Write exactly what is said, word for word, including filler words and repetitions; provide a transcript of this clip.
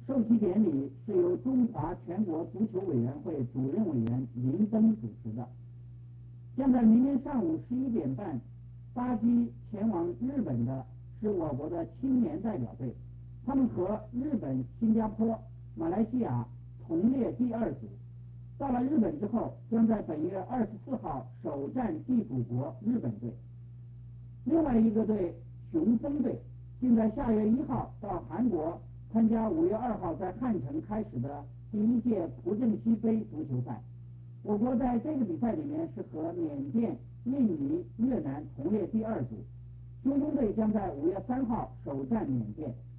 授旗典礼是由中华全国足球委员会主任委员林登主持的。将在明天上午十一点半搭机前往日本的是我国的青年代表队，他们和日本、新加坡、马来西亚同列第二组。到了日本之后，将在本月二十四号首战地主国日本队。另外一个队雄风队竟在下月一号到韩国参加五月二号在汉城开始的第一届朴正熙杯足球赛。我国在这个比赛里面是和缅甸、印尼、越南同列第二组。雄风队将在五月三号首战缅甸，